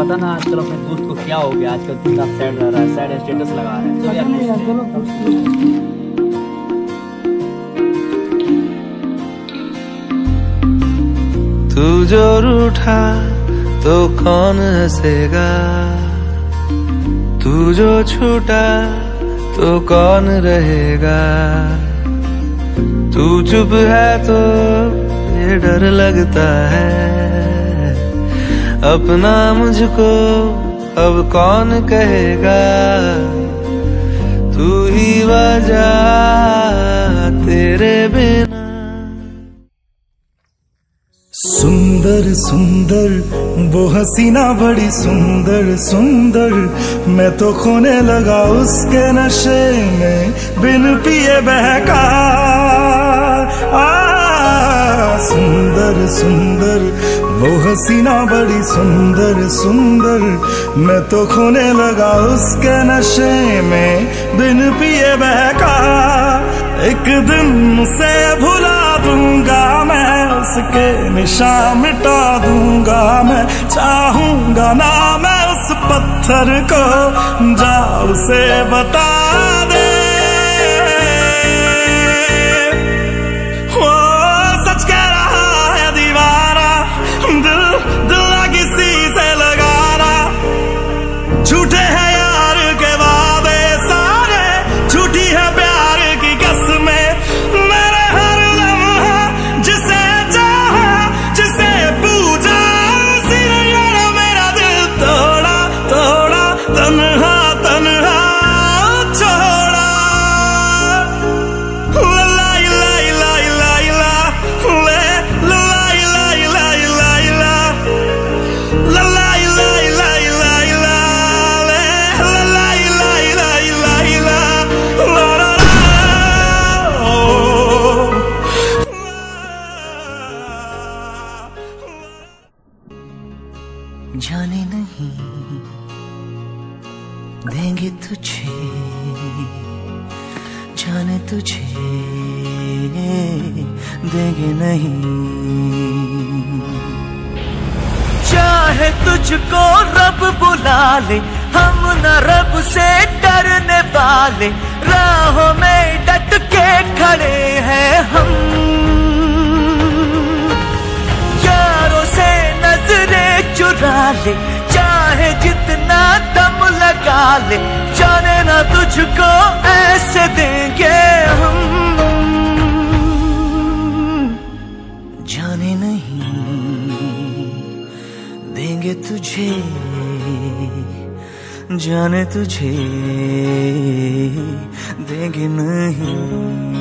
पता ना आजकल अपने दोस्त को क्या हो गया, आजकल कितना सैड रह रहा है, सैड स्टेटस लगा रहा है। तू जो रूठा तो कौन हंसेगा, तू जो छूटा तो कौन रहेगा। तू चुप है तो ये डर लगता है, अपना मुझको अब कौन कहेगा। तू ही वजह तेरे बिना। सुंदर सुंदर वो हसीना बड़ी सुंदर सुंदर, मैं तो खोने लगा उसके नशे में बिन पिए बहका। सुंदर सुंदर वो हसीना बड़ी सुंदर सुंदर, मैं तो खोने लगा उसके नशे में बिन पिए बहका। एक दिन उसे भुला दूंगा मैं, उसके निशान मिटा दूंगा मैं। चाहूंगा ना मैं उस पत्थर को, जा उसे बता दे। झूठे हैं यार के वादे सारे, झूठी है प्यार की कसमें। मेरे हर लम्हा जिसे चाहा, जिसे पूजा, उसी ने मेरा दिल तोड़ा तोड़ा, तन्हा तन्हा छोड़ा। लाई लाई लाई लाई ला ले, लाई लाई लाई लाई ला, लाई लाई लाई लाई ला। जाने नहीं देंगे तुझे, जाने तुझे देंगे नहीं। चाहे तुझको रब बुला ले, हम न रब से डरने वाले। राहों में डट के खड़े हैं हम, यारों से नजरें चुरा ले, चाहे जितना दम लगा ले। जाने ना तुझको ऐसे देंगे हम, जाने नहीं देंगे तुझे, जाने तुझे देंगे नहीं।